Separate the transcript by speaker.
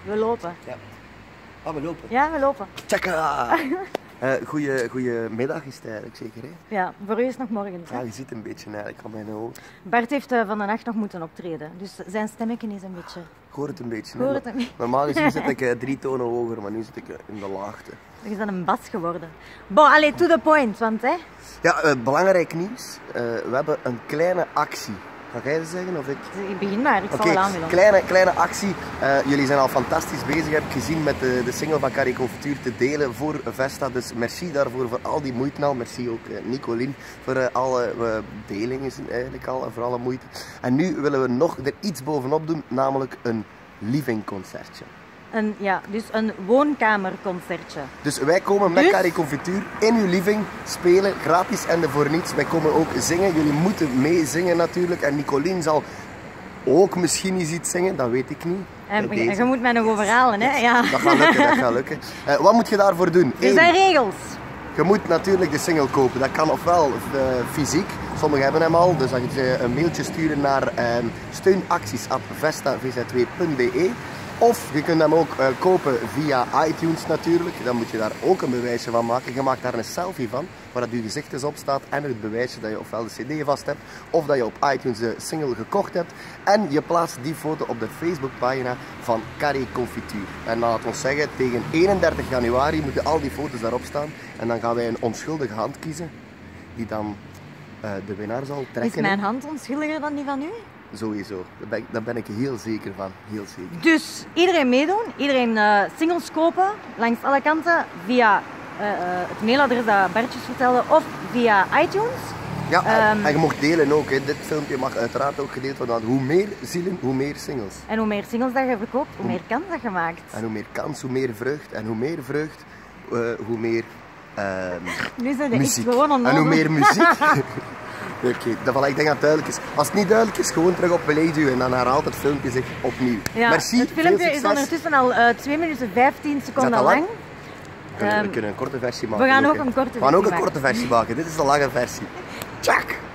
Speaker 1: We lopen.
Speaker 2: Ja. Ah, we lopen.
Speaker 1: Ja, we lopen.
Speaker 2: Tjaka! Goedemiddag is het eigenlijk zeker, hè?
Speaker 1: Ja, voor u is het nog morgen.
Speaker 2: Ja, je ziet een beetje eigenlijk aan mijn ogen.
Speaker 1: Bart heeft van de nacht nog moeten optreden, dus zijn stemmetje is een beetje...
Speaker 2: Ik hoor het een beetje.
Speaker 1: Hoor het een beetje.
Speaker 2: Normaal gezien zit ik 3 tonen hoger, maar nu zit ik in de laagte.
Speaker 1: Er is dan een bas geworden. Bon, allez, to the point, want hè...
Speaker 2: Ja, belangrijk nieuws. We hebben een kleine actie. Ga jij dat zeggen of ik?
Speaker 1: Ik begin maar, ik zal wel aanvullen.
Speaker 2: Kleine actie. Jullie zijn al fantastisch bezig, heb ik gezien, met de single van Carré Confituur te delen voor Vesta. Dus merci daarvoor, voor al die moeite al. Merci ook Nicolien voor alle delingen eigenlijk al, en voor alle moeite. En nu willen we nog er iets bovenop doen, namelijk een living concertje.
Speaker 1: Dus een woonkamerconcertje.
Speaker 2: Dus wij komen met Carré Confituur in uw living spelen, gratis en voor niets. Wij komen ook zingen, jullie moeten meezingen natuurlijk. En Nicolien zal ook misschien eens iets zingen, dat weet ik niet.
Speaker 1: Je moet mij nog overhalen, hè? Ja.
Speaker 2: Dat gaat lukken, dat gaat lukken. Wat moet je daarvoor doen?
Speaker 1: Er zijn regels.
Speaker 2: Je moet natuurlijk de single kopen. Dat kan ofwel fysiek, sommigen hebben hem al. Dus dan moet je een mailtje sturen naar steunacties@vestavz2.be. Of je kunt hem ook kopen via iTunes natuurlijk. Dan moet je daar ook een bewijsje van maken. Je maakt daar een selfie van, waar dat je gezicht eens op staat. En het bewijsje dat je ofwel de cd vast hebt, of dat je op iTunes de single gekocht hebt. En je plaatst die foto op de Facebookpagina van Carré Confituur. En dan laat ons zeggen, tegen 31 januari moeten al die foto's daarop staan. En dan gaan wij een onschuldige hand kiezen, die dan de winnaar zal trekken.
Speaker 1: Is mijn hand onschuldiger dan die van u?
Speaker 2: Sowieso, daar ben ik heel zeker van, heel zeker.
Speaker 1: Dus iedereen meedoen, iedereen singles kopen, langs alle kanten, via het mailadres dat Bertjes vertelde, of via iTunes.
Speaker 2: Ja, en je mag delen ook, hè. Dit filmpje mag uiteraard ook gedeeld worden, want hoe meer zielen, hoe meer singles.
Speaker 1: En hoe meer singles dat je verkoopt, hoe meer kans dat je maakt.
Speaker 2: En hoe meer kans, hoe meer vreugd. En hoe meer vreugd, hoe meer
Speaker 1: nu zijn de
Speaker 2: muziek.
Speaker 1: echt gewoon onnozel.
Speaker 2: En hoe meer muziek. Oké, ik denk dat het duidelijk is. Als het niet duidelijk is, gewoon terug op play duwen en dan herhaalt het filmpje zich opnieuw.
Speaker 1: Ja,
Speaker 2: merci,
Speaker 1: het filmpje is ondertussen al 2 minuten 15 seconden lang.
Speaker 2: We kunnen een korte versie maken.
Speaker 1: We gaan ook een korte versie maken.
Speaker 2: Dit is de lange versie. Tjak!